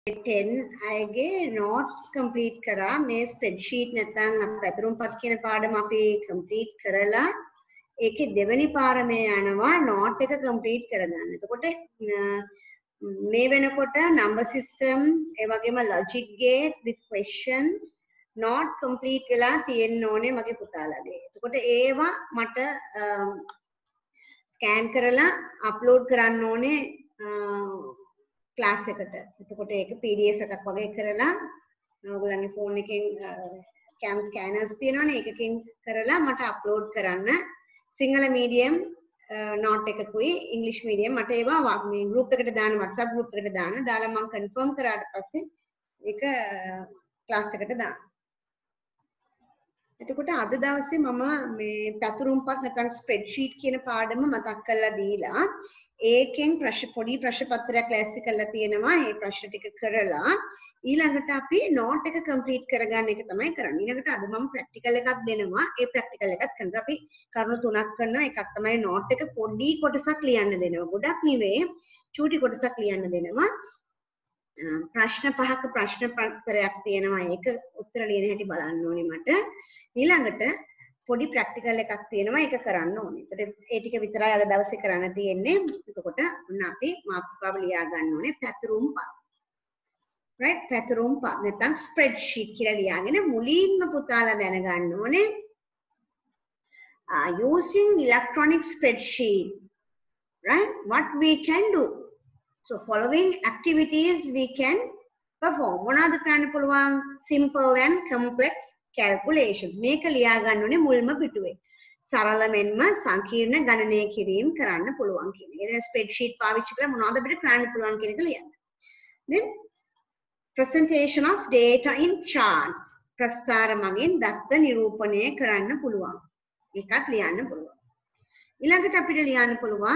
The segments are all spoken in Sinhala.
10 අයගේ notes complete කරා මේ spreadsheet නැත්නම් පැතුරුම්පත් කියන පාඩම අපි complete කරලා ඒකේ දෙවෙනි පාර මේ යනවා note එක complete කරගන්න. එතකොට මේ වෙනකොට number system ඒ වගේම logic gate with questions not complete වෙලා තියෙන්න ඕනේ මගේ පුතාලගේ. එතකොට ඒවා මට scan කරලා upload කරන්න ඕනේ class එකට. එතකොට ඒක PDF එකක් වගේ කරලා ඔයගොල්ලන්ගේ phone එකෙන් cam scanners තියෙනවනේ ඒකකින් කරලා මට upload කරන්න. Sinhala medium note එකකුයි English medium මට ඒවා මේ group එකට දාන්න WhatsApp group එකට දාලා මම confirm කරාට පස්සේ ඒක class එකට දාන්න. එතකොට අද දවසේ මම මේ පැතුරුම්පත් නැත්නම් ස්ප්‍රෙඩ්ෂීට් කියන පාඩම මතක් කරලා දීලා ඒකෙන් පොඩි ප්‍රශ්න පත්‍රයක් ලෑස්ති කරලා තියෙනවා. ඒ ප්‍රශ්න ටික කරලා ඊළඟට අපි නෝට් එක කම්ප්ලීට් කරගන්න එක තමයි කරන්නේ. ඊළඟට අද මම ප්‍රැක්ටිකල් එකක් දෙනවා. ඒ ප්‍රැක්ටිකල් එකත් කරනවා. අපි කරුණු තුනක් කරනවා. එකක් තමයි නෝට් එක පොඩි කොටසක් ලියන්න දෙනවා. ගොඩක් නෙවෙයි චූටි කොටසක් ලියන්න දෙනවා. ප්‍රශ්න 5ක ප්‍රශ්න පත්‍රයක් තියෙනවා. ඒක උත්තර ලියන හැටි බලන්න ඕනේ මට. ඊළඟට පොඩි ප්‍රැක්ටිකල් එකක් තියෙනවා. ඒක කරන්න ඕනේ. ඒතර ඒ ටික විතරයි අද දවසේ කරන්න තියෙන්නේ. එතකොට ඔන්න අපි මාතෘකාව ලියා ගන්න ඕනේ පැතුරුම්පත්. right පැතුරුම්පත් නැත්නම් ස්ප්‍රෙඩ්ෂීට් කියලා ලියාගෙන මුලින්ම පුතාලා දැනගන්න ඕනේ using electronic spreadsheet, right, what we can do. So following activities we can perform. මොනවාද කරන්න පුළුවන්? Simple and complex calculations. මේක ලියා ගන්න ඕනේ මුල්ම පිටුවේ. සරල මෙන්ම සංකීර්ණ ගණනය කිරීම කරන්න පුළුවන් කියන එක. ඒ ස්ප්‍රෙඩ්ෂීට් පාවිච්චි කරලා මොනවද අපිට කරන්න පුළුවන් කියන එක ලියන්න. Then presentation of data in charts. ප්‍රස්තාර මගින් දත්ත නිරූපණය කරන්න පුළුවන්. ඒකත් ලියන්න පුළුවන්. ඊළඟට අපිට ලියන්න පුළුවන්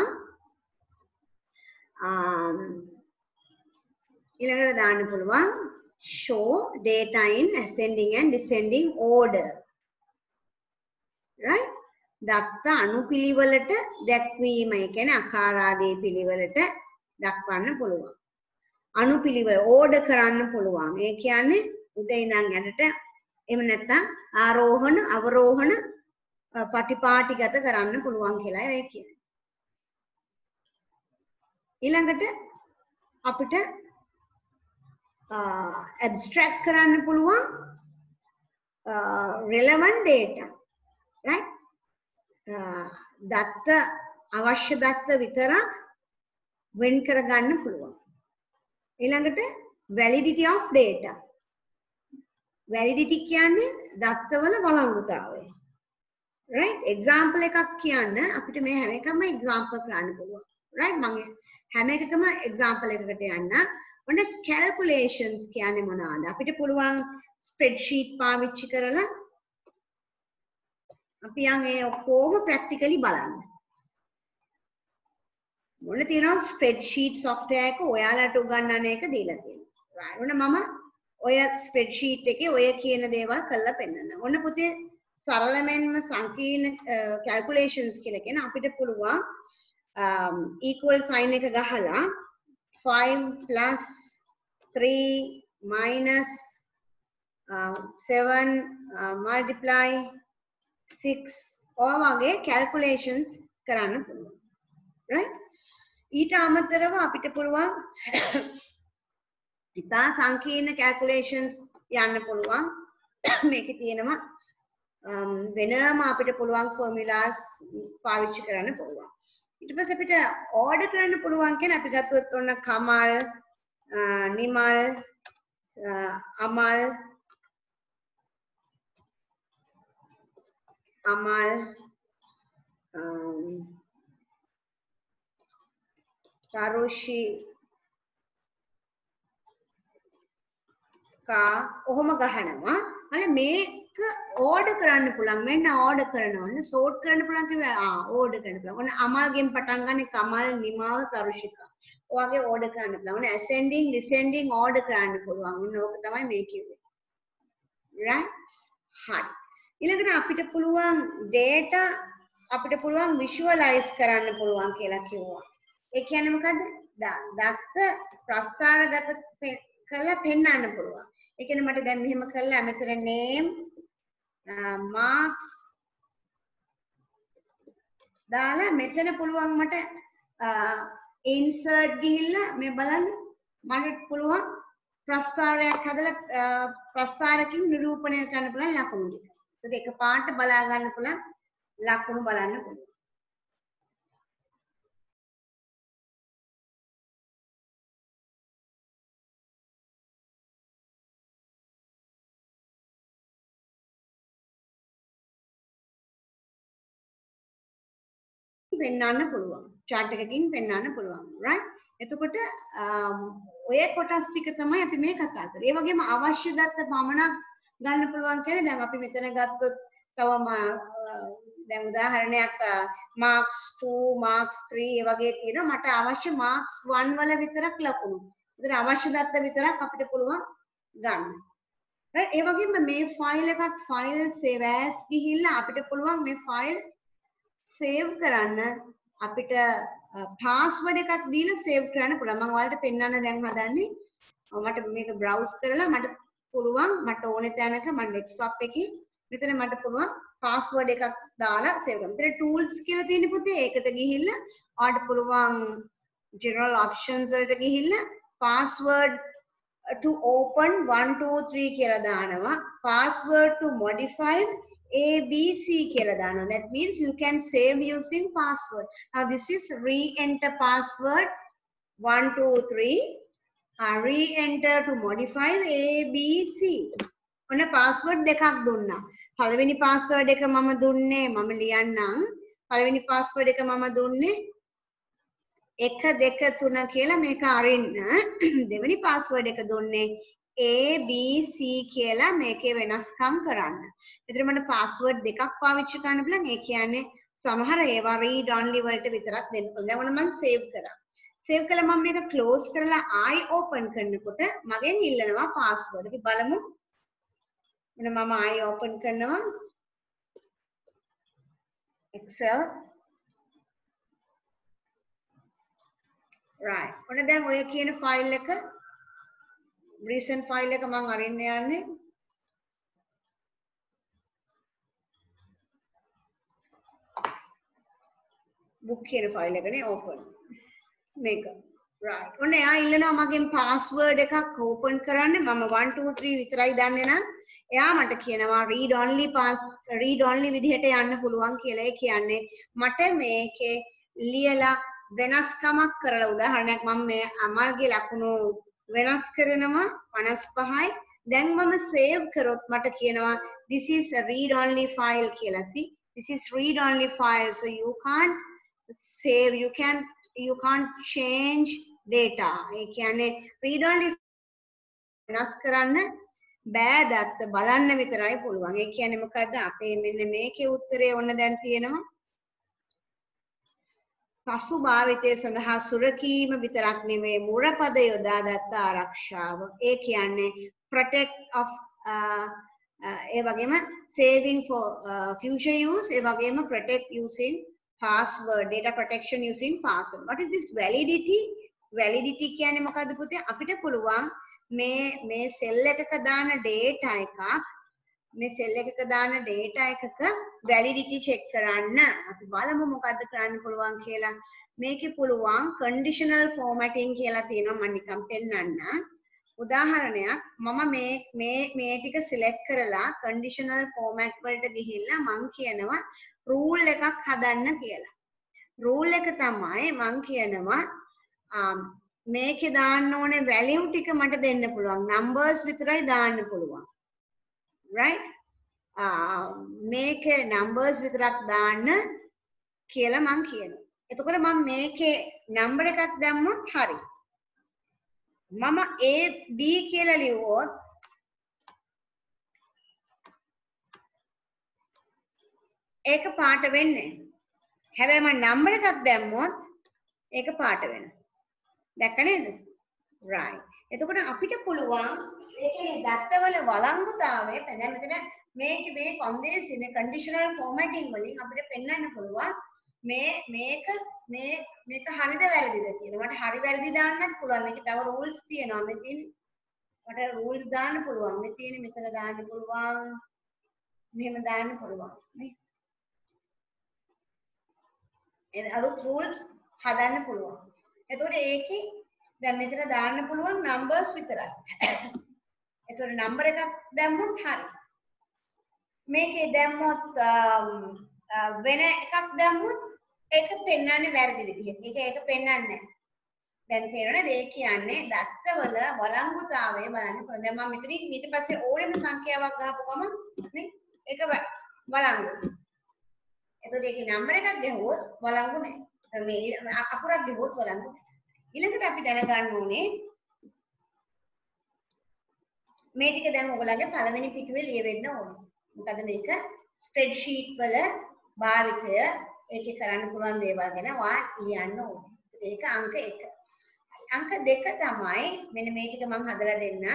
ඊළඟට දාන්න පුළුවන් show data in ascending and descending order, right. දත්ත අනුපිළිවෙලට දැක්වීම. ඒ කියන්නේ ආකාරාදී පිළිවෙලට දක්වන්න පුළුවන්. අනුපිළිවෙල ඕඩර් කරන්න පුළුවන්. ඒ කියන්නේ උඩ ඉඳන් යටට එහෙම නැත්නම් ආරෝහණ අවරෝහණ පටිපාටිගත කරන්න පුළුවන් කියලා ඒ කියන්නේ. ඊළඟට අපිට abstract කරන්න පුළුවන් relevant data, right. දත්ත අවශ්‍ය දත්ත විතරක් වෙන් කරගන්න පුළුවන්. ඊළඟට validity of data. validity කියන්නේ දත්තවල වළංගුතාවය. right. example එකක් කියන්න අපිට මේ හැම එකම example කරන්න පුළුවන්. right. මම හැම එකකම example එකකට යන්න. ඔන්න calculations කියන්නේ මොනවාද? අපිට පුළුවන් spreadsheet පාවිච්චි කරලා අපි යන් ඒ ඔක්කොම practically බලන්න. මොන තියෙනවා spreadsheet software එක ඔයාලට උගන්වන එක දීලා තියෙනවා. right. ඔන්න මම ඔය spreadsheet එකේ ඔය කියන දේවල් කරලා පෙන්නන්න. ඔන්න පුතේ සරලමෙන්ම සංකීර්ණ calculations කියලා කියන අපිට පුළුවන් equal sign එක ගහලා 5 plus 3 minus 7 multiply 6 ඔය වගේ calculations කරන්න පුළුවන්. right. ඊට අමතරව අපිට පුළුවන් ඉතා සංකීර්ණ calculations යන්න පුළුවන්. මේකේ තියෙනවා වෙනම අපිට පුළුවන් formulas පාවිච්චි කරන්න පුළුවන්. ඊට පස්සේ අපිට ඕඩර් කරන්න පුළුවන් කියන්නේ අපි ගත්තොත් ඔන්න කමල් නිමල් අමල් තරුෂි කා ඔහොම ගහනවා. අර මේක ඕඩර් කරන්න පුළුවන්. මෙන්න ඕඩර් කරනවා. ඔන්න සෝට් කරන්න පුළුවන් කිව්වා. ඕඩර් කරන්න පුළුවන්. ඔන්න අමල්ගෙන් පටන් ගන්න කමල් නිමල් තරුෂිකා. ඔයගේ ඕඩර් කරන්න පුළුවන්. ඔන්න ascending descending ඕඩර් කරන්න පුළුවන්. ඔන්න ඕක තමයි මේ කිව්වේ. right. හරි. ඊළඟට අපිට පුළුවන් data අපිට පුළුවන් visualize කරන්න පුළුවන් කියලා කිව්වා. ඒ කියන්නේ මොකද්ද? දත්ත ප්‍රස්ථාරගත කළා පෙන්වන්න පුළුවන්. ඒ කියන්නේ මට දැන් මෙහෙම කළා මෙතන name marks දාලා මෙතන පුළුවන් මට insert ගිහිල්ලා මේ බලන්න මට පුළුවන් ප්‍රස්තාරයක් හදලා ප්‍රස්තාරකින් නිරූපණය කරන්න පුළුවන් ලකුණු ටික. ඒක එකපාරට බලා ගන්න පුළුවන් ලකුණු බලන්න පුළුවන්. පෙන්වන්න පුළුවන්. chart එකකින් පෙන්වන්න පුළුවන්. right? එතකොට ඔය කොටස් ටික තමයි අපි මේ කතා කරේ. ඒ වගේම අවශ්‍ය දත්ත පමණක් ගන්න පුළුවන් කියන්නේ දැන් අපි මෙතන ගත්තොත් තවම දැන් උදාහරණයක් marks 2 marks 3 ඒ වගේ තියෙනවා. මට අවශ්‍ය marks 1 වල විතරක් ලකුණු. ඒතර අවශ්‍ය දත්ත විතරක් අපිට පුළුවන් ගන්න. right? ඒ වගේම මේ ෆයිල් එකක් file save as ගිහිල්ලා අපිට පුළුවන් මේ ෆයිල් save කරන්න අපිට password එකක් දීලා save කරන්න පුළුවන්. මම ඔයාලට පෙන්නන්න දැන් හදන්නේ. මට මේක browse කරලා මට පුළුවන් මට ඕනේ තැනක මම desktop එකේ මෙතන මට පුළුවන් password එකක් දාලා save කරන්න. මෙතන tools කියලා තියෙන පුතේ ඒකට ගිහිල්ලා ඔයාලට පුළුවන් general options වලට ගිහිල්ලා password to open 1 2 3 කියලා දානවා. password to modify ABC කියලා දානවා. That means you can save using password. Now this is re-enter password 1 2 3. Re-enter to modify ABC. ඔන්න password දෙකක් දුන්නා. පළවෙනි password එක මම දුන්නේ මම ලියන්නම්. පළවෙනි password එක මම දුන්නේ 1 2 3 කියලා මේක අරින්න. දෙවෙනි password එක දුන්නේ ABC කියලා මේකේ වෙනස්කම් කරන්න. එතන මම password දෙකක් පාවිච්චි කරන්න බලන් ඒ කියන්නේ සමහර ඒවා read only වලට විතරක් දෙන්න පුළුවන්. දැන් මම save කරා. save කළා මම මේක close කරලා ආයි open කරනකොට මගෙන් ඉල්ලනවා password. අපි බලමු. මම ආයි open කරනවා. Excel. right. ඔන්න දැන් ඔය කියන file එක recent file එක මම අරින්න යන්නේ. book කියන file එකනේ open මේක right ඔන්න එයා ඉල්ලනවා මගෙන් password එකක් open කරන්න මම 1 2 3 විතරයි දන්නේ නම් එයා මට කියනවා read only විදිහට යන්න පුළුවන් කියලා. ඒ කියන්නේ මට මේකේ ලියලා වෙනස්කමක් කරලා උදාහරණයක් මම මේ අමල්ගේ ලකුණු වෙනස් කරනවා 55යි. දැන් මම save කරොත් මට කියනවා this is a read only file කියලා. see this is read only file so you can't save you can't change data. ඒ කියන්නේ read only වෙනස් කරන්න බෑ දත්ත බලන්න විතරයි පුළුවන්. ඒ කියන්නේ මොකද්ද අපේ මෙන්න මේකේ උත්තරේ ඔන්න දැන් තියෙනවා. පසු භාවිතය සඳහා සුරකීම විතරක් නෙවෙයි මුරපද යොදා දත්ත ආරක්ෂාව. ඒ කියන්නේ protect of ඒ වගේම saving for future use ඒ වගේම protect using password data protection using password. What is this validity? Validity කියන්නේ මොකද්ද පුතේ? අපිට පුළුවන් මේ cell එකක දාන data එකක් මේ cell එකක දාන data එකක validity check කරන්න. අපි බලමු මොකද්ද කරන්න පුළුවන් කියලා. මේකේ පුළුවන් conditional formatting කියලා තියෙනවා. මම නිකන් පෙන්නන්න. උදාහරණයක් මම මේ ටික select කරලා conditional format වලට ගිහිල්ලා මම කියනවා rule එකක් හදන්න කියලා. rule එක තමයි මම කියනවා මේකේ දාන්න ඕනේ value ටික මට දෙන්න පුළුවන්. numbers විතරයි දාන්න පුළුවන්. right? මේකේ numbers විතරක් දාන්න කියලා මම කියනවා. එතකොට මම මේකේ number එකක් දැම්මොත් හරි. මම A B කියලා ලියුවොත් ඒක පාට වෙන්නේ. හැබැයි මම number එකක් දැම්මොත් ඒක පාට වෙනවා. දැක්ක නේද? right. එතකොට අපිට පුළුවන් ඒ කියන්නේ දත්තවල වළංගුතාවය දැන් මෙතන මේ කොන්දේසි මේ conditional formatting වලින් අපිට පෙන්වන්න පුළුවන් මේක හරිද වැරදිද කියලා. මට හරි වැරදි දාන්නත් පුළුවන්. මේක තව rules තියෙනවා මෙතන. මට rules දාන්න පුළුවන්. මේ තියෙන මෙතන දාන්න පුළුවන්. මෙහෙම දාන්න පුළුවන්. නේ? ඒ අලුත් rules හදන්න පුළුවන්. එතකොට ඒකේ දැන් මෙතන දාන්න පුළුවන් numbers විතරයි. එතකොට number එකක් දැම්මොත් හරි. මේකේ දැම්මොත් වෙන එකක් දැම්මොත් ඒක පෙන්වන්නේ වැරදි විදිහට. ඒක පෙන්වන්නේ නැහැ. දැන් තේරෙනවද? ඒ කියන්නේ දත්තවල වළංගුතාවය බලන්න පුළුවන්. දැන් මම මෙතනින් ඊට පස්සේ ඕනෙම සංඛ්‍යාවක් ගහපු ගමන් නේ ඒක වළංගු. එතකොට ඒකේ නම්බර එකක් ගහුවොත් වළංගු නැහැ. මේ අකුරක් ගහුවොත් වළංගු නැහැ. ඊළඟට අපි දැනගන්න ඕනේ මේ ටික දැන් ඔයගලගේ පළවෙනි පිටුවේ ලියවෙන්න ඕනේ. මොකද මේක ස්ප්‍රෙඩ්ෂීට් වල භාවිතය ඒකේ කරන්න පුළුවන් දේවල් ගැන ඔයා ලියන්න ඕනේ. ඒක අංක 1. අංක 2 තමයි මෙන්න මේ ටික මම හදලා දෙන්න.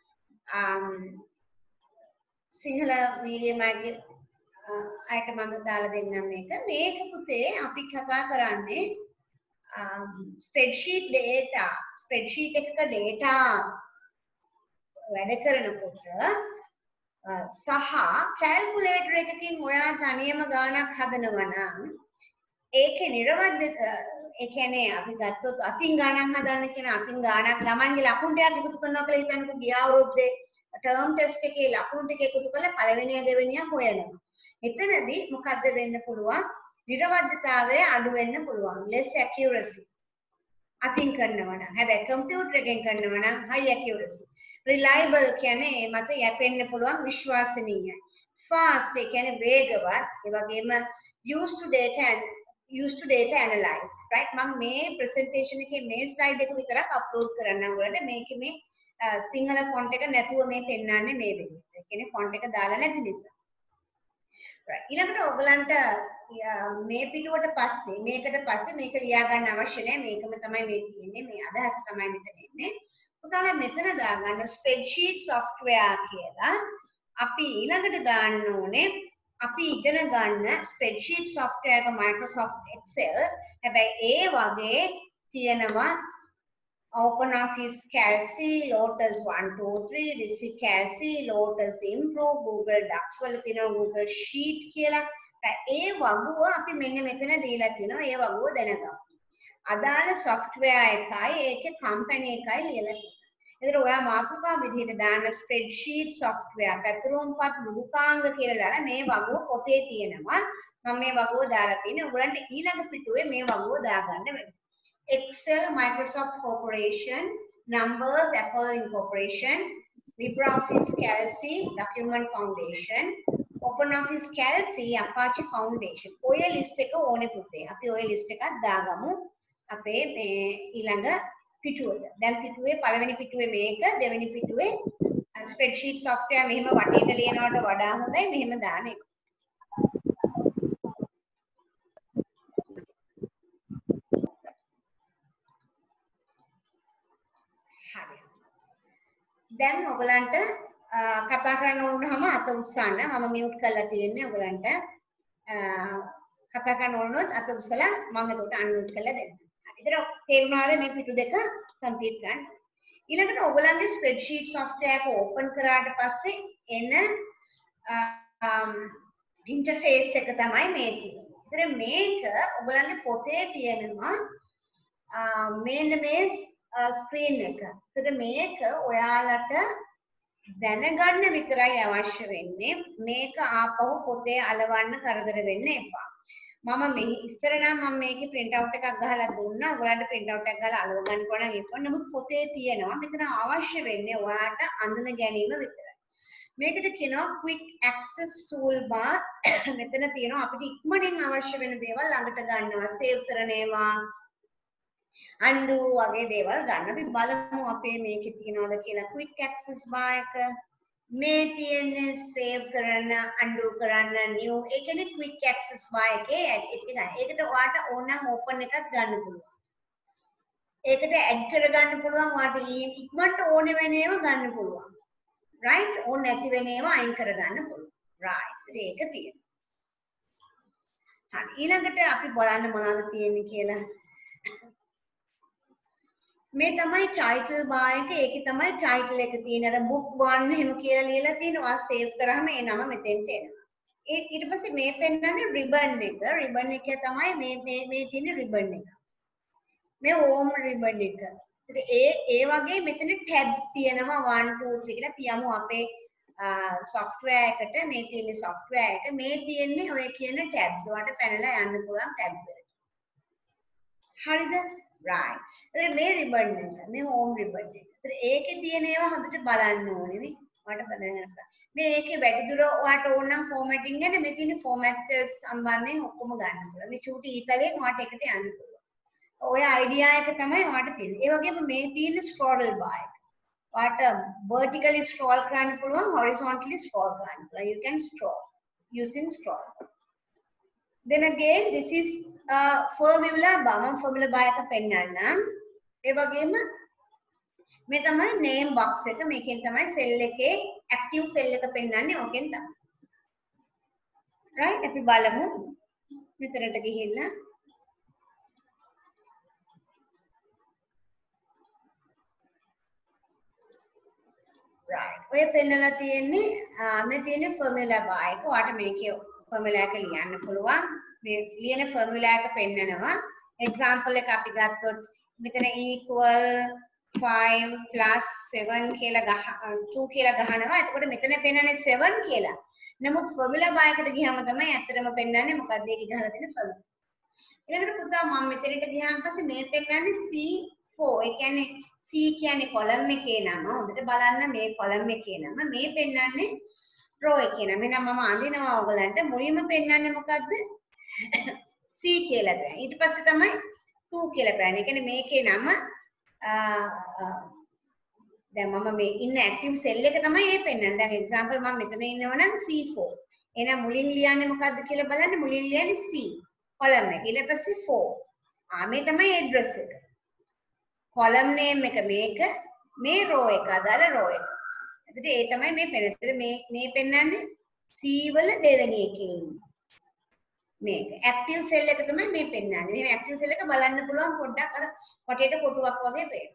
සිංහල මීඩියම් එකේ අයට මම දාලා දෙන්නම් මේක. මේක පුතේ අපි කතා කරන්නේ ස්ප්‍රෙඩ්ෂීට් data. ස්ප්‍රෙඩ්ෂීට් එකක data වැඩ කරනකොට සහ කැල්කියුලේටර් එකකින් ඔයා තනියම ගාණක් හදනවා නම් ඒකේ නිර්වද්‍ය ඒ කියන්නේ අපි ගත්තොත් අතින් ගාණක් හදන්න කියන අතින් ගාණක් ළමන්ගේ ලකුණු ටිකක් එකතු කරනවා කියලා හිතන්නකෝ ගිය අවුරුද්දේ ටර්ම් ටෙස්ට් එකේ ලකුණු ටික එකතු කරලා පළවෙනිය දෙවෙනිය හොයනවා. එතනදී මොකද්ද වෙන්න පුළුවන්? නිර්වද්‍යතාවය අඩු වෙන්න පුළුවන්. less accuracy. අතින් කරනවා නම්. හැබැයි කම්පියුටර් එකෙන් කරනවා නම් high accuracy. reliable කියන්නේ මත යැපෙන්න පුළුවන් විශ්වාසනීය. fast ඒ කියන්නේ වේගවත්. ඒ වගේම used to data analyze, right? මම මේ presentation එකේ මේ slide එක විතරක් upload කරන්නම් ඔයාලට. මේකේ මේ සිංහල font එක නැතුව මේ පෙන්නන්නේ මේ විදිහට. ඒ කියන්නේ font එක දාලා නැති නිසා. right. ඊළඟට ඔයගලන්ට මේ පිටුවට පස්සේ මේකට පස්සේ මේක ලියා ගන්න අවශ්‍ය නැහැ. මේකම තමයි මේ තියෙන්නේ. මේ අදහස තමයි මෙතන ඉන්නේ. ඔයාලා මෙතන දාගන්න spreadsheet software කියලා. අපි ඊළඟට දාන්න ඕනේ අපි ඉගෙන ගන්න spreadsheet software එක Microsoft Excel. හැබැයි ඒ වගේ තියෙනවා OpenOffice Calc, Lotus 123, Risi Calc, Lotus Improve, Google Docs වල තියෙනවා Google Sheet කියලා. ඒ වගුව අපි මෙන්න මෙතන දීලා තිනවා. ඒ වගුව දැනගමු. අදාළ software එකයි ඒකේ company එකයි ලියලා තියෙනවා. එතකොට ඔයා මාතෘකා විදිහට දාන spreadsheet software පැතුරුම්පත් මෘදුකාංග කියලා දාලා මේ වගුව පොතේ තියෙනවා. මම මේ වගුව දාලා තියෙනවා. ඔයගලන්ට ඊළඟ පිටුවේ මේ වගුව දාගන්න වෙනවා. Excel Microsoft Corporation, Numbers Apple Incorporation, LibreOffice Calc Document Foundation, OpenOffice Calc Apache Foundation. ඔය list එක ඕනේ පුතේ. අපි ඔය list එකක් දාගමු අපේ මේ ඊළඟ පිටුවට. දැන් පිටුවේ පළවෙනි පිටුවේ මේක, දෙවෙනි පිටුවේ spreadsheet software මෙහෙම වටේට ලියනවට වඩා හොඳයි මෙහෙම දාන එක. හරි. දැන් ඔයගලන්ට කතා කරන්න ඕන වුණාම අත උස්සන්න. මම මියුට් කරලා තියෙන්නේ ඔයගලන්ට. කතා කරන්න ඕනොත් අත උස්සලා මම එතකොට අන්මියුට් කරලා දෙන්න. හරි. ඉතින් තේරුණාද මේ පිටු දෙක කම්ප්ලීට් කරන්න. ඊළඟට ඔයගලන්ගේ ස්ප්‍රෙඩ්ෂීට් software එක ඕපන් කරාට පස්සේ එන ඉන්ටර්ෆේස් එක තමයි මේ තියෙන්නේ. ඉතින් මේක ඔයගලන්ගේ පොතේ තියෙනවා මෙන්න මේ ස්ක්‍රීන් එක. ඉතින් මේක ඔයාලට දැනගන්න විතරයි අවශ්‍ය වෙන්නේ. මේක ආපහු පොතේ අලවන්න කරදර වෙන්න එපා. මම මේ ඉස්සර නම් මම මේකේ print out එකක් ගහලා දුන්නා. ඔයාලට print out එකක් ගහලා අලව ගන්න ඕන නම් ඒක. නමුත් පොතේ තියෙනවා. මෙතන අවශ්‍ය වෙන්නේ ඔයාලට අඳුන ගැනීම විතරයි. මේකට කියනවා quick access toolbar. මෙතන තියෙනවා අපිට ඉක්මනින් අවශ්‍ය වෙන දේවල් ළඟට ගන්නවා. save කරන ඒවා undo වගේ දේවල් ගන්න. අපි බලමු අපේ මේකේ තියනවද කියලා quick access bar එක. මේ තියෙන්නේ save කරන්න, undo කරන්න, new. ඒ කියන්නේ quick access bar එකේ add එක ගන්න. ඒකට ඔයාලට ඕන නම් open එකක් ගන්න පුළුවන්. ඒකට add කරගන්න පුළුවන්. ඔයාලට ඉක්මනට ඕන වෙන ඒවා ගන්න පුළුවන්. right? ඕන නැති වෙන ඒවා අයින් කරගන්න පුළුවන්. right. ඒක තියෙනවා. හරි. ඊළඟට අපි බලන්න මොනවද තියෙන්නේ කියලා. මේ තමයි ටයිටල් බාර් එක. ඒකේ තමයි ටයිටල් එක තියෙන්නේ. අර book 1 එහෙම කියලා ලියලා තියෙනවා. සේව් කරාම ඒ නම මෙතෙන්ට එනවා. ඊට පස්සේ මේ පෙන්නන්නේ රිබන් එක. රිබන් එක තමයි මේ තියෙන රිබන් එක. මේ හෝම් රිබන් එක. ඒ වගේ මෙතන tabs තියෙනවා 1 2 3 කියලා. අපි යමු අපේ software එකට. මේ තියෙන software එක. මේ තියෙන්නේ ඔය කියන tabs. ඔයාලට පැනලා යන්න පුළුවන් tabs වලට. හරිද? right. එතන මේ ribbon එක, මේ home ribbon එක. එතන ඒකේ තියෙන ඒවා හොඳට බලන්න ඕනේ නේ. ඔයාලට බලන්න. මේකේ වැඩිදුර ඔයාලට ඕන නම් formatting ගැන මේ තියෙන format cells සම්බන්ධයෙන් ඔක්කොම ගන්න පුළුවන්. මේ චූටි ඊතලයෙන් ඔයාලට එකට යන්න පුළුවන්. ඔය idea එක තමයි ඔයාලට තියෙන්නේ. ඒ වගේම මේ තියෙන scroll bar එක. ඔයාලට vertically scroll කරන්න පුළුවන්, horizontally scroll කරන්න පුළුවන්. You can scroll using scroll. Then again, this is formula bar. මම formula bar එක පෙන්නන්නම්. ඒ වගේම මේ තමයි name box එක. මේකෙන් තමයි cell එකේ active cell එක පෙන්නන්නේ. ඕකෙන් තමයි. right? අපි බලමු. මෙතනට ගිහිල්ලා right. ඔය පෙන්නලා තියෙන්නේ මේ තියෙන formula bar එක. ඔයාලට මේකේ formula එක ලියන්න පුළුවන්. මේ ලියන formula එක පෙන්නනවා. example එක අපි ගත්තොත් මෙතන equal 5 plus 7 කියලා 2 කියලා ගහනවා. එතකොට මෙතන පෙන්නන්නේ 7 කියලා. නමුත් formula bar එකට ගියාම තමයි ඇත්තටම පෙන්නන්නේ මොකක්ද ඒකේ ගහලා තියෙන formula. ඊළඟට පුතා මම මෙතනට ගියාන් පස්සේ මේ පෙන්නන්නේ C4. ඒ කියන්නේ C කියන්නේ column එකේ නම. හොඳට බලන්න මේ column එකේ නම. මේ පෙන්නන්නේ row එකේ නම. එහෙනම් මම අඳිනවා ඔයගලන්ට මුලින්ම පෙන්නන්නේ මොකද්ද? C කියලා ගන්න. ඊට පස්සේ තමයි 2 කියලා ගන්න. ඒ කියන්නේ මේකේ නම දැන් මම මේ ඉන්න active cell එක තමයි මේ පෙන්නන්නේ. දැන් example මම මෙතන ඉන්නවනම් C4. එහෙනම් මුලින් ලියන්නේ මොකද්ද කියලා බලන්න. මුලින් ලියන්නේ C column එක. ඊට පස්සේ 4. මේ තමයි address එක. column name එක මේක, මේ row එක අදාළ row එක. එතකොට ඒ තමයි මේ පෙන්නන්නේ. මේ පෙන්නන්නේ C වල දෙවෙනි එකේ ඉන්නේ. මේක active cell එක තමයි මේ පෙන්නන්නේ. මේ active cell එක බලන්න පුළුවන් පොඩ්ඩක් අර වටේට කොටුවක් වගේ පේනවා.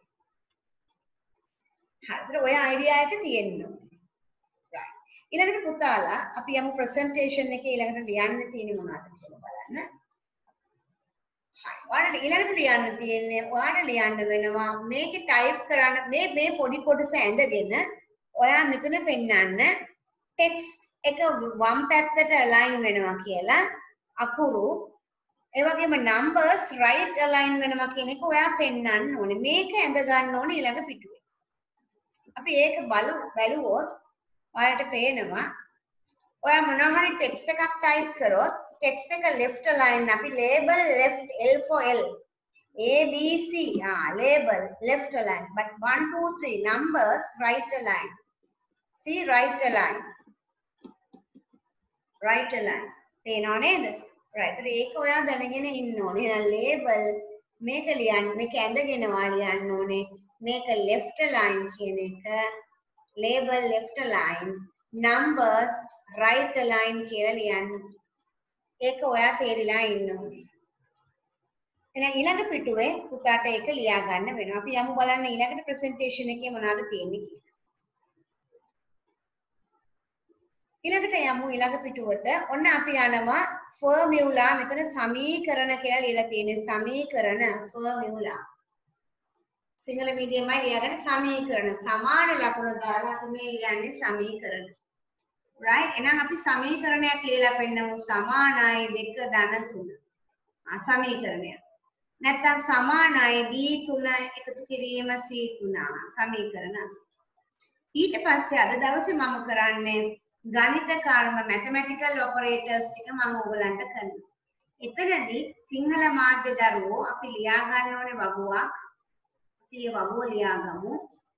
හරිද? ඔය idea එක තියෙනවා. right. ඊළඟට පුතාලා අපි යමු presentation එකේ ඊළඟට ලියන්න තියෙන්නේ මොනවද කියලා බලන්න. හරි. ඔයාලට ඊළඟට ලියන්න තියෙන්නේ ඔයාලට ලියන්න වෙනවා මේකේ type කරන්න මේ පොඩි කොටස ඇඳගෙන ඔයා මෙතන පෙන්නන්න text එක වම් පැත්තට align වෙනවා කියලා අකුරු ඒ වගේම numbers right align වෙනවා කියන එක ඔයා පෙන්නන්න ඕනේ. මේක ඇඳ ගන්න ඕනේ ඊළඟ පිටුවේ. අපි ඒක බලුවොත් ඔයාලට පේනවා ඔයා මොනවා හරි text එකක් type කරොත් text එක left align අපි label left L for L A B C label left align but 1 2 3 numbers right align. See right align. right align. පේනව නේද? right. ඒක ඔයා දැනගෙන ඉන්න ඕනේ. එහෙනම් label මේක ලියන්න මේක ඇඳගෙන ලියන්න ඕනේ. මේක left align කියන එක label left align numbers right align කියලා ලියන්න. ඒක ඔයා තේරිලා ඉන්න ඕනේ. එහෙනම් ඊළඟ පිටුවේ පුතාට ඒක ලියා ගන්න වෙනවා. අපි යමු බලන්න ඊළඟට presentation එකේ මොනවද තියෙන්නේ කියලා. ඊළඟට යමු ඊළඟ පිටුවට. ඔන්න අපි යනවා formula මෙතන සමීකරණ කියලා ලියලා තියෙන්නේ. සමීකරණ formula. සිංහල මීඩියමයි ලියාගන්න සමීකරණ. සමාන ලකුණු දාලා අපි මේ ලියන්නේ සමීකරණ. right. එහෙනම් අපි සමීකරණයක් ලියලා පෙන්නමු. සමානයි 2 ධන 3. සමීකරණයක්. නැත්නම් සමානයි B3 එකතු කිරීම C3 සමීකරණ. ඊට පස්සේ අද දවසේ මම කරන්නේ ගණිත කර්ම mathematical operators ටික මම ඔයගලන්ට කරනවා. එතනදී සිංහල මාධ්‍ය දරුවෝ අපි ලියා ගන්න ඕනේ වගුවක්. අපි ඒ වගුව ලියා ගමු.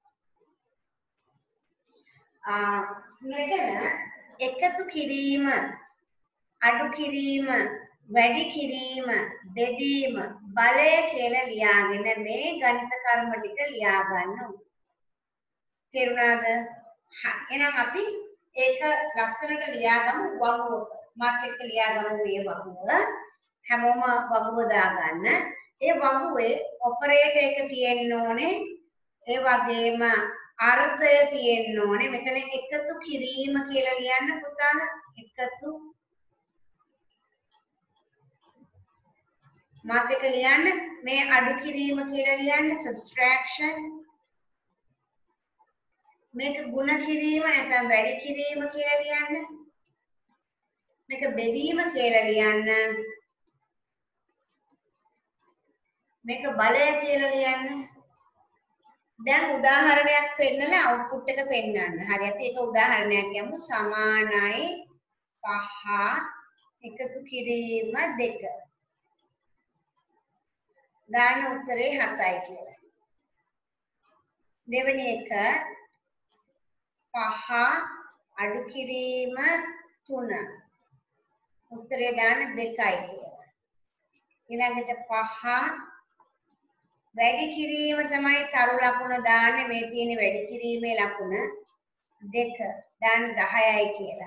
මෙතන එකතු කිරීම, අඩු කිරීම, වැඩි කිරීම, බෙදීම, බලය කියලා ලියාගෙන මේ ගණිත කර්ම ටික ලියා ගන්න ඕනේ. තේරුණාද? හරි. එහෙනම් අපි ඒක ලස්සනට ලියාගමු වගුව. මාත් එක්ක ලියාගමු මේ වගුව. හැමෝම වගුව දාගන්න. ඒ වගුවේ ඔපරේටර් එක තියෙන්න ඕනේ. ඒ වගේම අර්ථය තියෙන්න ඕනේ. මෙතන එකතු කිරීම කියලා ලියන්න පුතා. එකතු මාත් එක ලියන්න. මේ අඩු කිරීම කියලා ලියන්න subtraction. මේක ಗುಣ කිරීම නැත්නම් වැඩි කිරීම කියලා ලියන්න. මේක බෙදීම කියලා ලියන්න. මේක බලය කියලා ලියන්න. දැන් උදාහරණයක් පෙන්නලා අවුට්පුට් එක පෙන්නන්න. හරි අපි එක උදාහරණයක් ගමු. සමානයි 5 එකතු කිරීම 2. දාන උත්තරේ 7යි කියලා. දෙවෙනි එක 5 අඩු කිරීම 3. උත්තරේ දාන 2යි කියලා. ඊළඟට 5 වැඩි කිරීම තමයි තරු ලකුණ දාන්නේ. මේ තියෙන වැඩි කිරීමේ ලකුණ 2 දාන 10යි කියලා.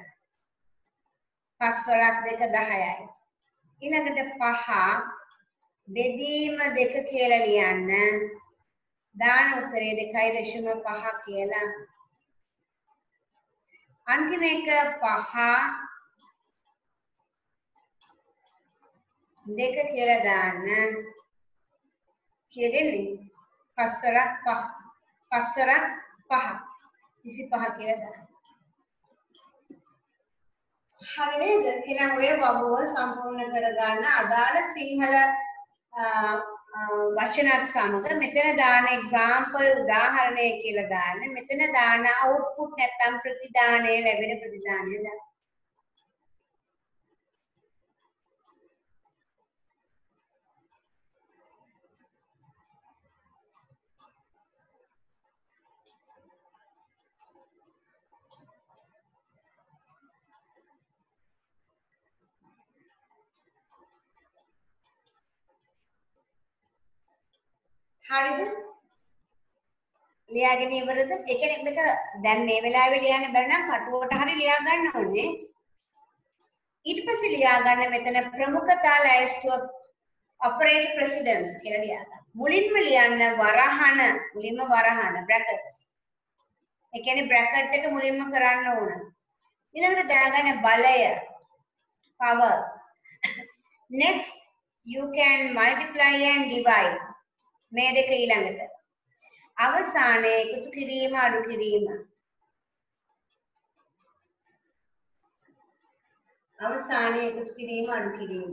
5 වරක් 2 10යි. ඊළඟට 5 බෙදීම 2 කියලා ලියන්න. දාන උත්තරේ 2.5 කියලා. අන්තිම එක 5 2 කියලා දාන්න. කියදෙන්නේ 5 වරක් 5 වරක් 5 25 කියලා දාන්න. හරි නේද? එහෙනම් ඔය වගුව සම්පූර්ණ කරගන්න අදාළ සිංහල වචනත් සමග මෙතන දාන එක්සැම්පල් උදාහරණය කියලා දාන්න. මෙතන දාන අවුට්පුට් නැත්නම් ප්‍රතිදානය ලැබෙන ප්‍රතිදානය දාන්න. හරිද? ලියාගෙන ඉවරද? ඒ කියන්නේ මේක දැන් මේ වෙලාවේ ලියන්න බැරි නම් කටුවට හරි ලියා ගන්න ඕනේ. ඊට පස්සේ ලියා ගන්න මෙතන ප්‍රමුඛතා ලැයිස්තුව ඔපරේට් ප්‍රෙසිඩන්ස් කියලා ලියා ගන්න. මුලින්ම ලියන්න වරහන, මුලින්ම වරහන බ්‍රැකට්ස්. ඒ කියන්නේ බ්‍රැකට් එක මුලින්ම කරන්න ඕන. ඊළඟට දාගන්න බලය power. Next you can multiply and divide. මේ දෙක ඊළඟට. අවසානයේ එකතු කිරීම අඩු කිරීම. අවසානයේ එකතු කිරීම අඩු කිරීම.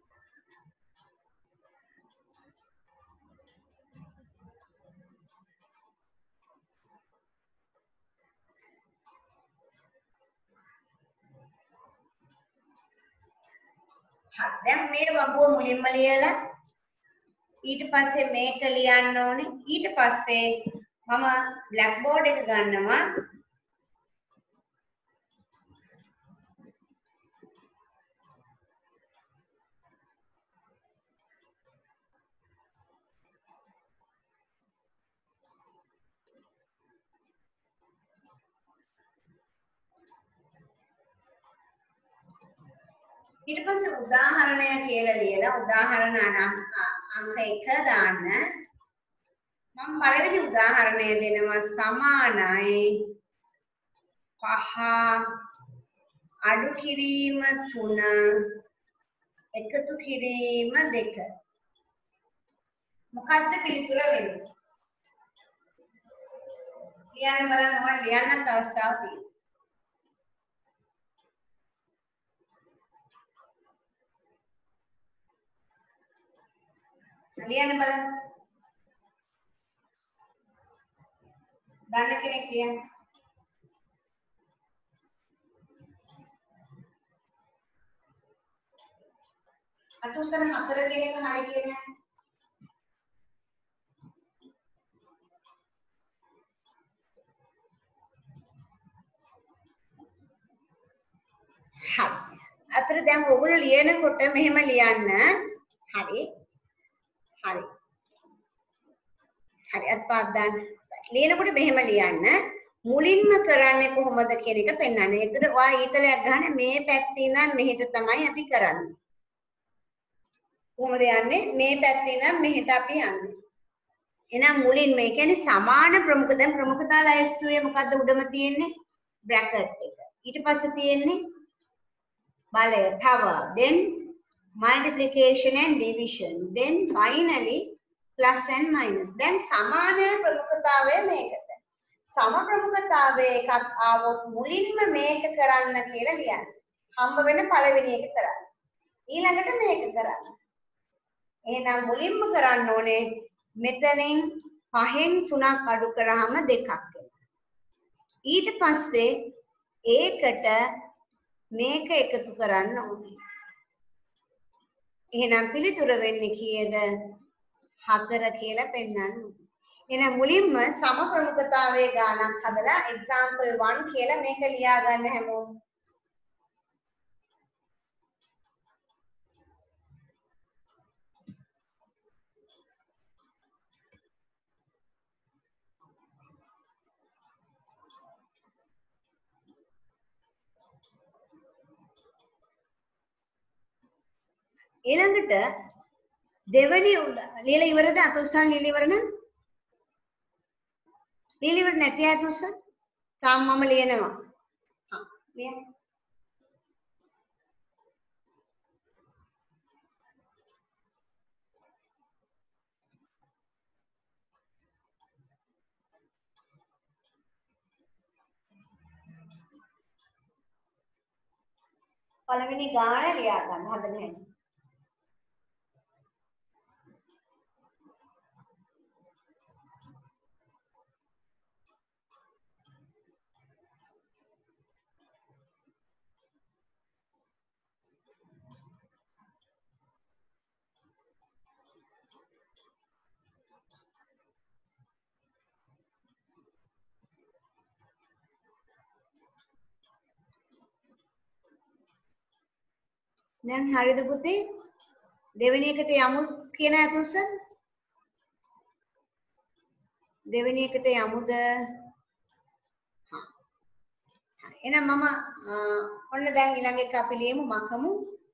හරි දැන් මේ වගුව මුලින්ම ලියලා ඊට පස්සේ මේක ලියන්න ඕනේ. ඊට පස්සේ මම බ්ලැක් බෝඩ් එක ගන්නවා. ඊට පස්සේ උදාහරණය කියලා ලියලා උදාහරණ අංක 1 දාන්න. මම පළවෙනි උදාහරණය දෙනවා සමානයි 5 අඩු කිරීම 3 එකතු කිරීම 2. මොකද්ද පිළිතුර වෙන්නේ? ලියන්න බලන්න ඕන ලියන්නත් අවස්ථාවක් තියෙනවා. ලියන්න බලන්න. දන්න කෙනෙක් ලියන්න. අතුසර 4 කෙනෙක් හරි කියන්නේ. හරි. අතර දැන් ඔයගොල්ලෝ ලියනකොට මෙහෙම ලියන්න. හරි. හරි. හරි අත්පාත් දාන්න. ලියනකොට මෙහෙම ලියන්න. මුලින්ම කරන්නේ කොහොමද කියන එක පෙන්වන්න. ඒතර ඔයා ඊතලයක් ගන්න මේ පැත්තේ ඉඳන් මෙහෙට තමයි අපි කරන්නේ. කොහොමද යන්නේ මේ පැත්තේ ඉඳන් මෙහෙට අපි යන්නේ එහෙනම් මුලින් මේ කියන්නේ සමාන ප්‍රමුඛ දැන් ප්‍රමුඛතා ලයිස්තුවේ මොකද්ද උඩම තියෙන්නේ බ්‍රැකට් එක ඊට පස්සේ තියෙන්නේ බලය power then multiplication and division then finally plus and minus දැන් සමාන ප්‍රමුඛතාවය මේකට සම ප්‍රමුඛතාවය එකක් ආවොත් මුලින්ම මේක කරන්න කියලා ලියන්න හම්බ වෙන පළවෙනි එක කරන්න ඊළඟට මේක කරන්න එහෙනම් මුලින්ම කරන්න ඕනේ මෙතනින් 5න් 3ක් අඩු කරාම 2ක් වෙනවා ඊට පස්සේ ඒකට මේක එකතු කරන්න ඕනේ එහෙනම් පිළිතුර වෙන්නේ කීයද 4 කියලා පෙන්නන්න ඕනේ එහෙනම් මුලින්ම සම ප්‍රමුඛතාවයේ ගානක් හදලා example 1 කියලා මේක ලියා ගන්න හැමෝම ඊළඟට දෙවනි লীලා ඉවරද අත උස්සන් লীලා ඉවර නම් লীලා ඉවර නැති අත උස්සන් තාම මම ලියනවා හා ලියන්න පළවෙනි ගාන ලියා ගන්න හදන හැටි දැන් හරිද පුතේ දෙවෙනි එකට යමු කියන අත උස්සන් දෙවෙනි එකට යමුද හා එහෙනම් මම ඔන්න දැන් ඊළඟ එක අපි ලියමු මකමු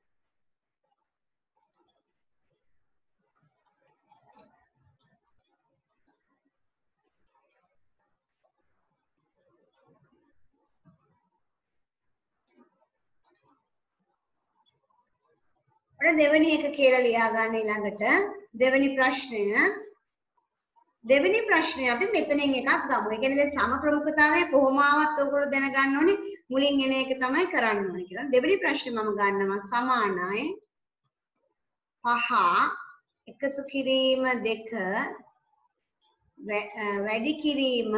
ඔන්න දෙවෙනි එක කියලා ලියා ගන්න ඊළඟට දෙවෙනි ප්‍රශ්නය අපි මෙතනින් එකක් ගමු. ඒ කියන්නේ දැන් සම ප්‍රමුඛතාවය කොහොම ආවත් ඔයගොල්ලෝ දැනගන්න ඕනේ මුලින් එන එක තමයි කරන්න ඕනේ කියලා. දෙවෙනි ප්‍රශ්නේ මම ගන්නවා සමානයි 5 එකතු කිරීම 2 වැඩි කිරීම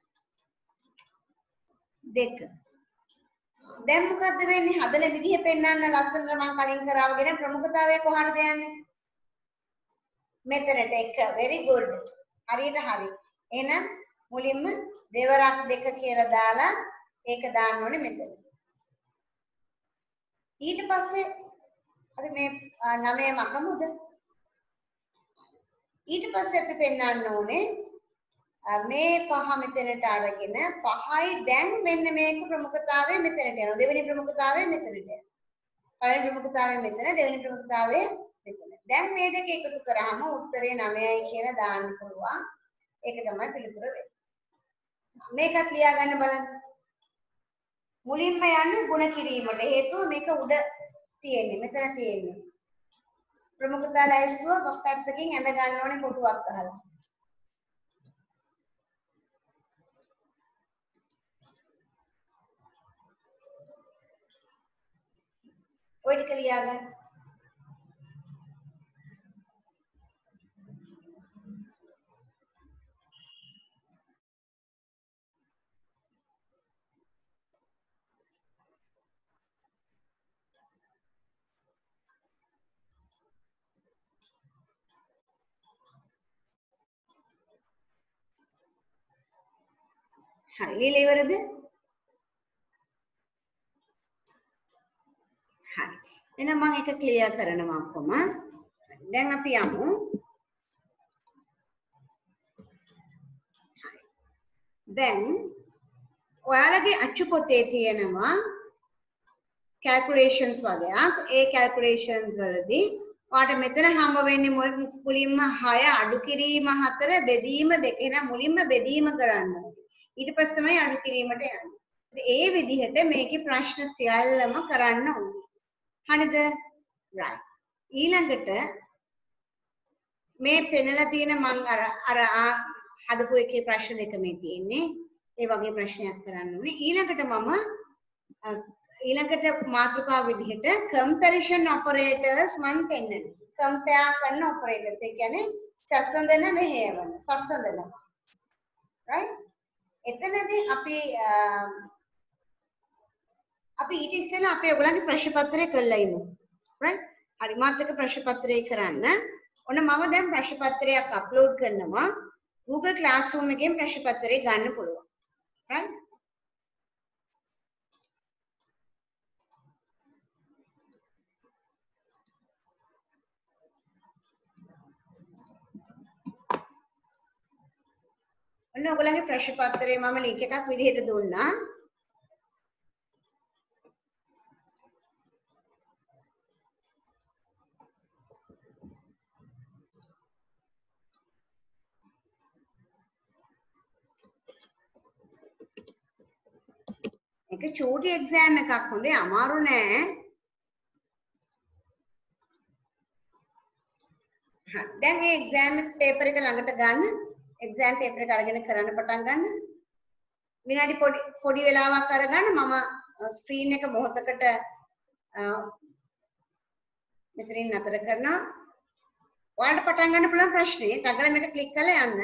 2 දැන් මොකද්ද වෙන්නේ හදන විදිහ පෙන්වන්න ලස්සනට මම කලින් කරාවගෙන ප්‍රමුඛතාවය කොහටද යන්නේ මෙතනට එක very good හරියට හරි එහෙනම් මුලින්ම දෙවරක් 2 කියලා දාලා ඒක දාන්න ඕනේ මෙතන ඊට පස්සේ අපි මේ 9 මකමුද ඊට පස්සේ අපි පෙන්වන්න ඕනේ මේ 5 මෙතනට අරගෙන 5යි දැන් මෙන්න මේක ප්‍රමුඛතාවය මෙතනට යනවා දෙවෙනි ප්‍රමුඛතාවය මෙතනට යනවා පළවෙනි ප්‍රමුඛතාවය මෙතන දෙවෙනි ප්‍රමුඛතාවය මෙතන දැන් මේ දෙක එකතු කරාම උත්තරේ 9යි කියලා දාන්න පුළුවන් ඒක තමයි පිළිතුර වෙන්නේ මේකත් ලියා ගන්න බලන්න මුලින්ම යන්න ಗುಣ කිරීමට හේතුව මේක උඩ තියෙන්නේ මෙතන තියෙන්නේ ප්‍රමුඛතා ලයිස්තුව පැත්තකින් ඇඳ ගන්න ඕනේ කොටුවක් ගහලා ඔය ටික ලියා ගන්න. හරි ලියලා ඉවරද? හරි. එහෙනම් මම එක ක්ලියර් කරනවා ඔක්කොම. දැන් අපි යමු. දැන් ඔයාලගේ අච්චු පොතේ තියෙනවා calculations වගේක්. ඒ calculations වලදී ඔයාට මෙතන හම්බ වෙන්නේ මුලින්ම 6 අඩු කිරීම 4 බෙදීම 2. එහෙනම් මුලින්ම බෙදීම කරන්න ඕනේ. ඊට පස්සේ තමයි අඩු කිරීමට යන්නේ. ඒ විදිහට මේකේ ප්‍රශ්න සියල්ලම කරන්න ඕනේ. හරිද? right. ඊළඟට මේ පෙන්නලා තියෙන මං අර හදපු එකේ ප්‍රශ්න දෙක මේ තියෙන්නේ. ඒ වගේ ප්‍රශ්නයක් කරන්න ඕනේ. ඊළඟට මාතෘකාව විදිහට comparison operators මං පෙන්නනවා. compare කරන operators. ඒ කියන්නේ සසඳන මෙහෙයවන. සසඳන. right? එතනදී අපි ඊට ඉස්සෙල්ලා අපි ඔයගොල්ලන්ගේ ප්‍රශ්න පත්‍රය කරලා ඉමු. right? හරි මාත් එක්ක ප්‍රශ්න පත්‍රය කරන්න. ඔන්න මම දැන් ප්‍රශ්න පත්‍රයක් අප්ලෝඩ් කරනවා. Google Classroom එකෙන් ප්‍රශ්න පත්‍රය ගන්න පුළුවන්. right? ඔන්න ඔයගොල්ලන්ගේ ප්‍රශ්න පත්‍රය මම link එකක් විදිහට දුන්නා. ඒක චූටි එක්සෑම් එකක් හොඳේ අමාරු නෑ. දැන් මේ එක්සෑම් පේපර් එක ළඟට ගන්න. එක්සෑම් පේපර් එක අරගෙන කරන්න පටන් ගන්න. විනාඩි පොඩි වෙලාවක් අරගන්න මම ස්ක්‍රීන් එක මොහොතකට මෙතනින් නතර කරනවා. ඔයාලට පටන් ගන්න පුළුවන් ප්‍රශ්නේ. ටගල මේක ක්ලික් කරලා යන්න.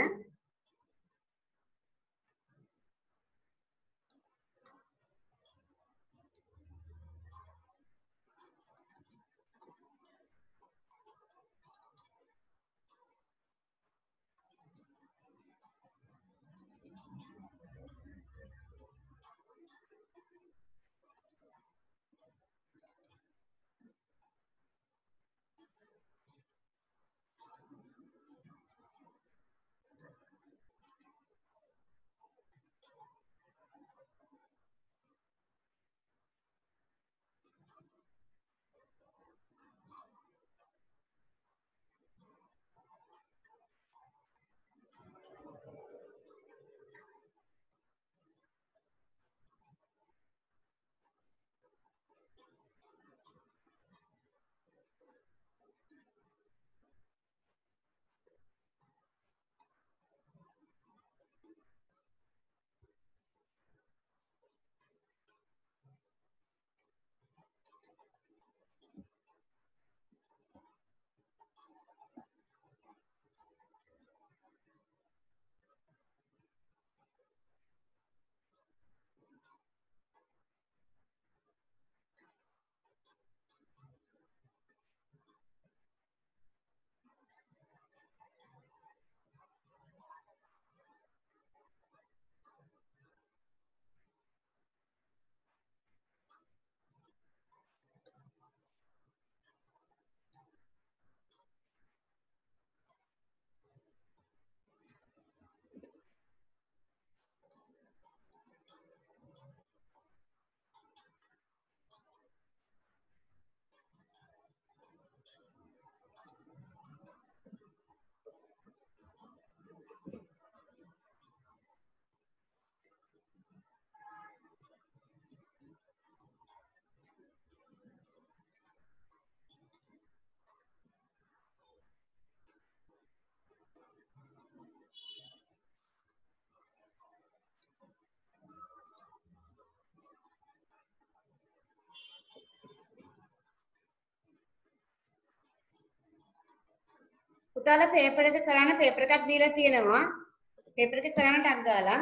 පුතාලා පේපර් එක කරන්න පේපර් එකක් දීලා තියෙනවා. පේපර් එක කරන්න ටක් ගාලා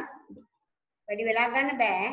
වැඩි වෙලා ගන්න බෑ.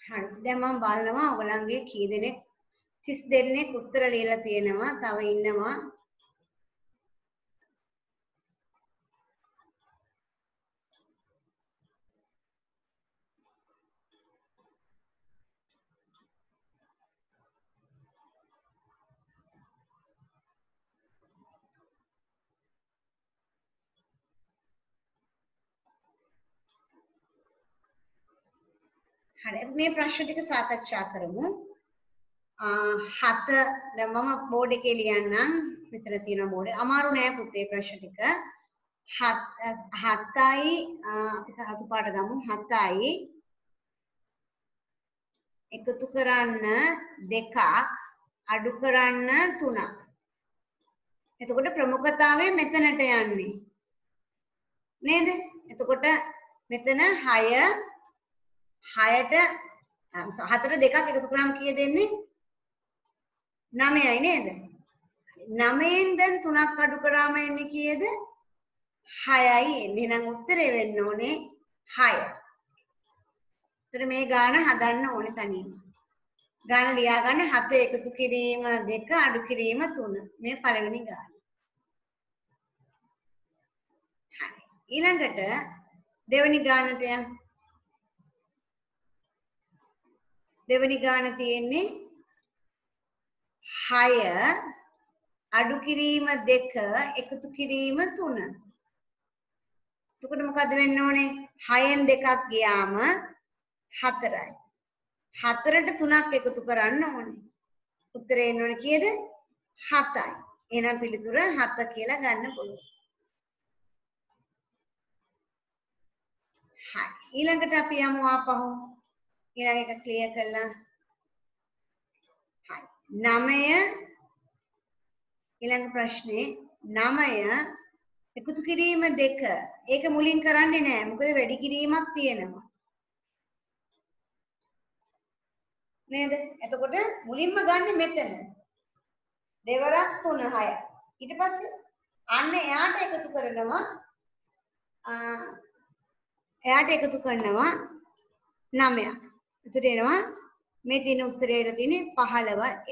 හරි. දැන් මම බලනවා ඔයගලන්ගේ කී දෙනෙක් 30 දෙනෙක් උත්තර ලියලා තියෙනවා. තව ඉන්නවා. හරි. මේ ප්‍රශ්න ටික සාකච්ඡා කරමු. 7 දැන් මම බෝඩ් එකේ ලියන්නම්. මෙතන තියෙන බෝඩ් එක. අමාරු නෑ පුතේ ප්‍රශ්න ටික. 7යි අතු පාට ගමු. 7යි එකතු කරන්න 2ක් අඩු කරන්න 3ක්. එතකොට ප්‍රමුඛතාවය මෙතනට යන්නේ. නේද? එතකොට මෙතන 6ට 4 2ක් එකතු කරාම කීයද එන්නේ? 9යි නේද? 9ෙන් දැන් 3ක් අඩු කරාම එන්නේ කීයද? 6යි එන්නේ. එහෙනම් උත්තරේ වෙන්න ඕනේ 6. ඒතර මේ ගාන හදන්න ඕනේ තනියම. ගාන ලියා ගන්න 7 එකතු කිරීම 2 අඩු කිරීම 3. මේ පළවෙනි ගාන. හරි. ඊළඟට දෙවෙනි ගානට යන්න. දෙවෙනි ගාන තියෙන්නේ 6 අඩු කිරීම 2 එකතු කිරීම 3. එතකොට මොකද වෙන්න ඕනේ? 6ෙන් 2ක් ගියාම 4යි. 4ට 3ක් එකතු කරන්න ඕනේ. උත්තරේ එන්න ඕනේ කීයද? 7යි. එහෙනම් පිළිතුර 7 කියලා ගන්න පුළුවන්. හරි. ඊළඟට අපි යමු ආපහු. ඊළඟ එක ක්ලියර් කළා. හරි. 9 ඊළඟ ප්‍රශ්නේ 9 එකතු කිරීම 2. ඒක මුලින් කරන්නේ නැහැ. මොකද වැඩි කිරීමක් තියෙනවා. නේද? එතකොට මුලින්ම ගන්න මෙතන. දෙවරක් 3 6. ඊට පස්සේ අන්න එයාට එකතු කරනවා එයාට එකතු කරනවා 9ක්. එතකොට එනවා මේ තියෙන උත්තරේට තියෙන්නේ 15.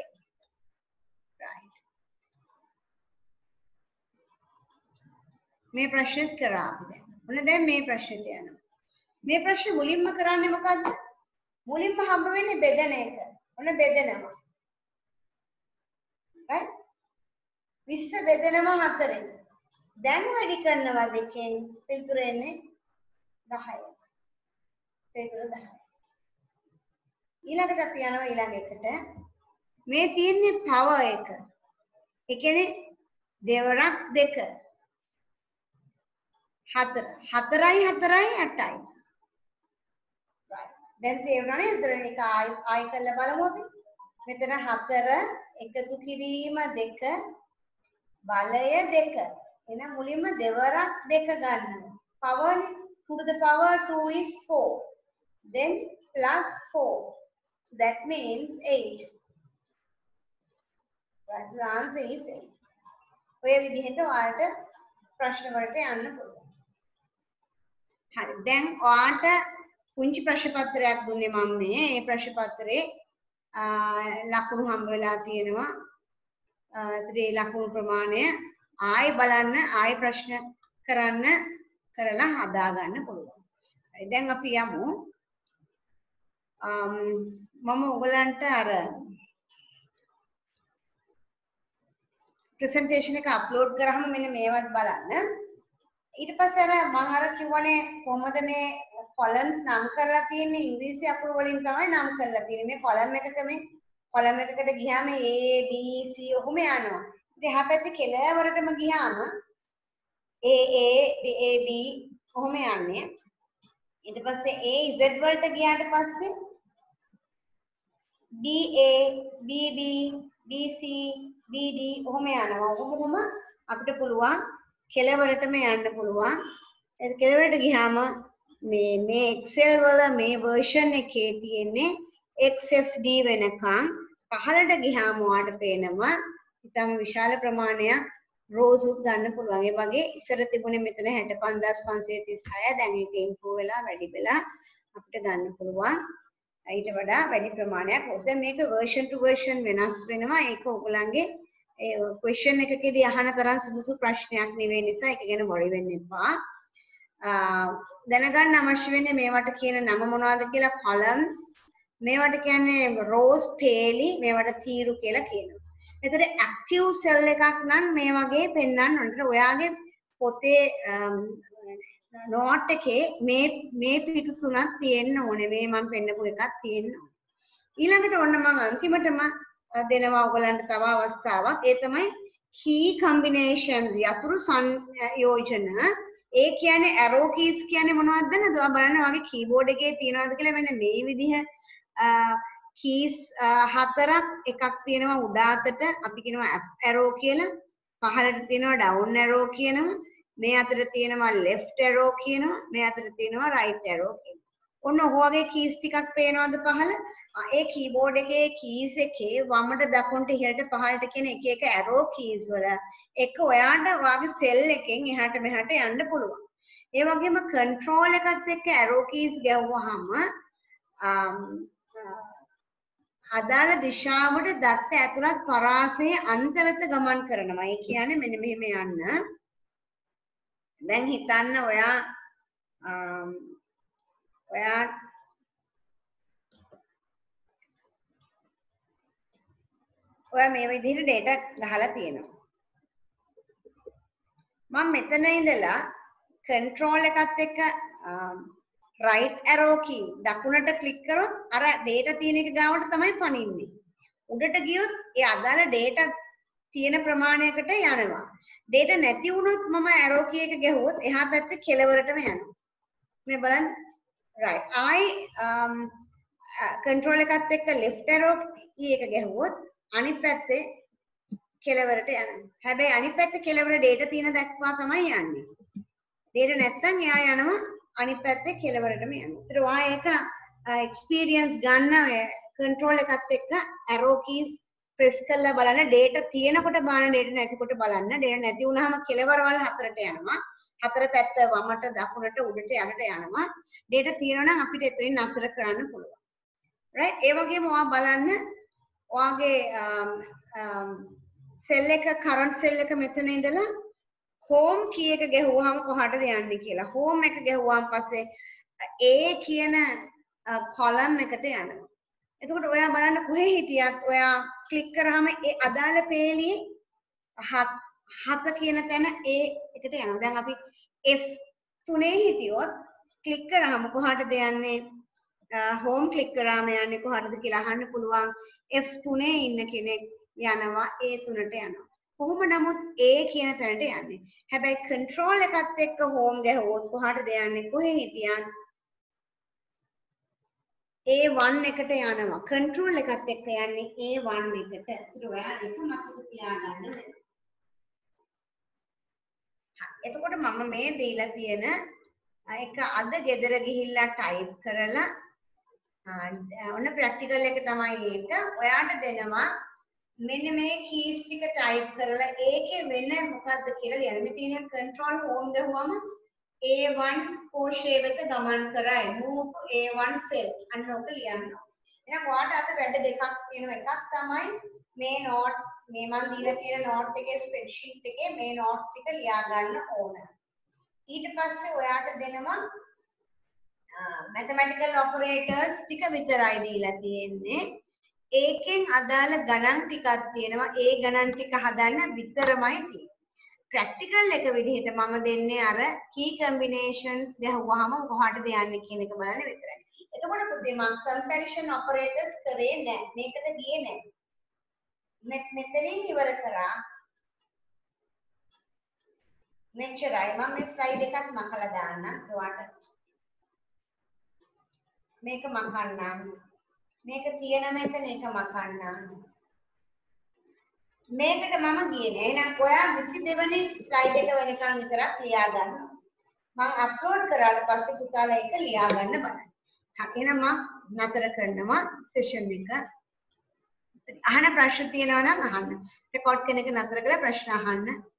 මේ ප්‍රශ්නෙත් කරා අපි දැන්. ඔන්න දැන් මේ ප්‍රශ්නෙට යනවා. මේ ප්‍රශ්නේ මුලින්ම කරන්නේ මොකද්ද? මුලින්ම හම්බ වෙන්නේ බෙදන එක. ඔන්න බෙදනවා. right? 20 බෙදනවා 4ෙන්. දැන් වැඩි කරනවා 2ෙන්. පිළිතුර එන්නේ 10. පිළිතුර 10. ඊළඟට අපි යනවා ඊළඟ එකට. මේ තියෙන්නේ පවර් එක. ඒ කියන්නේ දෙවරක් 2. 4 4යි 4යි 8යි. දැන් තේරුණා නේද? ඒක ආයි කරලා බලමු අපි. මෙතන 4 එකතු කිරීම 2 බලය 2. එහෙනම් මුලින්ම දෙවරක් 2 ගන්නවා. power 2 to the power 2 is 4. Then plus 4. So that means 8. Right, the answer is 8. ඔය විදිහට ඔයාලට ප්‍රශ්න වලට යන්න පුළුවන්. හරි. දැන් ඔයාලට පුංචි ප්‍රශ්න පත්‍රයක් දුන්නේ මම මේ. මේ ප්‍රශ්න පත්‍රේ ලකුණු හම්බ වෙලා තියෙනවා. ඒ ලකුණු ප්‍රමාණය ආයි බලන්න ආයි ප්‍රශ්න කරන්න කරලා හදා ගන්න පුළුවන්. හරි. දැන් අපි යමු. මම ඔයගලන්ට අර ප්‍රසන්ටේෂන් එක අප්ලෝඩ් කරාම මෙන්න මේවත් බලන්න. ඊට පස්සේ අර මම අර කිව්වනේ කොහොමද මේ කොලම්ස් නම් කරලා තියෙන්නේ ඉංග්‍රීසි අකුරු වලින් තමයි නම් කරලා තියෙන්නේ. මේ කොලම් එකක මේ කොලම් එකකට ගියාම A B C ඔහොම යනවා. ඉතින් එහා පැත්තේ කෙළවරටම ගියාම A B ඔහොම යන්නේ. ඊට පස්සේ A Z වලට ගියාට පස්සේ B A B B B C B D ඔහොම යනවා. ඔහොම අපිට පුළුවන් කෙළවරටම යන්න පුළුවන්. ඒ කෙළවරට ගියාම මේ Excel වල මේ version එකේ තියෙන්නේ XFD වෙනකන් පහළට ගියාම ඔයාලට පේනවා ඉතාම විශාල ප්‍රමාණයක් rows උත් ගන්න පුළුවන්. ඒ වගේ ඉස්සර තිබුණේ මෙතන 65536 දැන් ඒක improve වෙලා වැඩි වෙලා අපිට ගන්න පුළුවන්. ඊට වඩා වැඩි ප්‍රමාණයක් හොස්. දැන් මේක version to version වෙනස් වෙනවා. ඒක ඔයගලන්ගේ ඒ question එකකදී අහන තරම් සුදුසු ප්‍රශ්නයක් නෙවෙයි නිසා ඒක ගැන worry වෙන්න එපා. දැනගන්න අවශ්‍ය වෙන්නේ මේවට කියන නම මොනවද කියලා columns. මේවට කියන්නේ rows, පේලි, මේවට තීරු කියලා කියනවා. එතකොට active cell එකක් නම් මේ වගේ පෙන්වන්න ඕනේ. ඔයාගේ පොතේ note එකේ මේ පිටු තුනක් තියෙන්න ඕනේ. මේ මම පෙන්නපු එකක් තියෙන්න ඕනේ. ඊළඟට ඔන්න මම අන්තිමටම දෙනවා ඔයගලන්ට තව අවස්ථාවක්. ඒ තමයි key combinations යතුරු සංයෝජන. ඒ කියන්නේ arrow keys කියන්නේ මොනවද දන්නවද? ඔයා බලන්න ඔයාගේ keyboard එකේ තියෙනවද කියලා මෙන්න මේ විදිහ keys හතරක් එකක් තියෙනවා උඩ අතට අපි කියනවා up arrow කියලා. පහළට තියෙනවා down arrow කියනවා. මේ අතට තියෙනවා left arrow කියනවා. මේ අතට තියෙනවා right arrow කියනවා. ඔන්න ඔයගේ keys ටිකක් පේනවද පහළ? ඒ keyboard එකේ keys එකේ වමට දකුණට ඉහළට පහළට කියන එක එක arrow keys වල එක ඔයාට ඔයාගේ cell එකෙන් එහාට මෙහාට යන්න පුළුවන්. ඒ වගේම control එකත් එක්ක arrow keys ගැහුවාම අදාළ දිශාවට දත්ත ඇතුළත් පරාසයේ අන්ත වෙත ගමන් කරනවා. ඒ කියන්නේ මෙන්න මෙහෙම යන්න. දැන් හිතන්න ඔයා මේ විදිහට data ගහලා තියෙනවා. මම මෙතන ඉඳලා control එකත් එක්ක right arrow key දකුණට click කරොත් අර data තියෙන එක ගාවට තමයි පනින්නේ. උඩට ගියොත් ඒ අදාළ data තියෙන ප්‍රමාණයකට යනවා. data නැති වුණොත් මම arrow key එක ගැහුවොත් එහා පැත්තේ කෙළවරටම යනවා. මේ බලන්න right control එකත් එක්ක left arrow key එක ගැහුවොත් අනිත් පැත්තේ කෙළවරට යනවා. හැබැයි අනිත් පැත්තේ කෙළවර data තියෙන දක්වා තමයි යන්නේ. data නැත්තම් එයා යනවා අනිත් පැත්තේ කෙළවරටම යනවා. ඒතර ඔයා ඒක experience ගන්න control එකත් එක්ක arrow keys press කරලා බලන්න data තියෙනකොට බලන්න data නැතිකොට බලන්න. data නැති වුනහම කෙළවරවල් හතරට යනවා. හතර පැත්ත වමට දකුණට උඩට යනට යනවා. data තියෙනවා නම් අපිට එතනින් නතර කරන්න පුළුවන්. right? ඒ වගේම ඔයා බලන්න ඔයාගේ cell එක current cell එක මෙතන ඉඳලා home key එක ගැහුවාම කොහටද යන්නේ කියලා. home එක ගැහුවාන් පස්සේ A කියන column එකට යනවා. එතකොට ඔයා බලන්න කොහේ හිටියත් ඔයා click කරාම ඒ අදාළ පේලියේ 7 කියන තැන A එකට යනවා. දැන් අපි F3 හිටියොත් click කරාම කොහටද යන්නේ? home click කරාම යන්නේ කොහටද කියලා අහන්න පුළුවන්. F3 ඉන්න කෙනෙක් යනවා A3ට යනවා. කොහොම නමුත් A කියන තැනට යන්නේ. හැබැයි control එකත් එක්ක home ගැහුවොත් කොහටද යන්නේ? කොහේ හිටියත් A1 එකට යනවා. control එකත් එක්ක යන්නේ A1 එකට. ඒක ඔයා එක මතක තියාගන්න වෙනවා. එතකොට මම මේ දීලා තියෙන එක අද ගෙදර ගිහිල්ලා type කරලා ඔන්න practical එක තමයි ඒක. ඔයාට දෙනවා මෙන්න මේ keys ටික type කරලා ඒකේ වෙන මොකද්ද කියලා ලියන්න. මේ තියෙන control home ගහුවම A1 කෝෂය වෙත ගමන් කරයි. move to A1 cell අන්න ඔක ලියන්න. එහෙනම් ඔයාට අද වැඩ දෙකක් තියෙනවා. එකක් තමයි මේ note මේ මම දීලා තියෙන note එකේ spreadsheet එකේ මේ notes ටික ලියා ගන්න ඕන. ඊට පස්සේ ඔයාට දෙනවා mathematical operators ටික විතරයි දීලා තියෙන්නේ. ඒකෙන් අදාළ ගණන් ටිකක් තියෙනවා. ඒ ගණන් ටික හදන්න විතරමයි තියෙන්නේ. ප්‍රැක්ටිකල් එක විදිහට මම දෙන්නේ අර key combinations ගහුවාම කොහටද යන්නේ කියන එක බලන්න විතරයි. එතකොට පුතේ මම comparison operators කරේ නැහැ. මේකට ගියේ නැහැ. මෙතනින් ඉවර කරා. මෙච්චරයි. මම මේ slide එකත් මකලා දාන්නම් ඔයාට. මේක මකන්නම්. මේක තියෙන මේක මකන්නම්. මේකට මම ගියේ නෑ. එහෙනම් ඔයා 22 වෙනි ස්ලයිඩ් එක වෙනකන් විතරක් ලියා ගන්න. මම අප්ලෝඩ් කරාට පස්සේ පුතාලා ඒක ලියා ගන්න බලන්න. එහෙනම් මම නතර කරනවා සෙෂන් එක. අහන ප්‍රශ්න තියෙනවා නම් අහන්න. රෙකෝඩ් කෙනෙක් නතර කරලා ප්‍රශ්න අහන්න.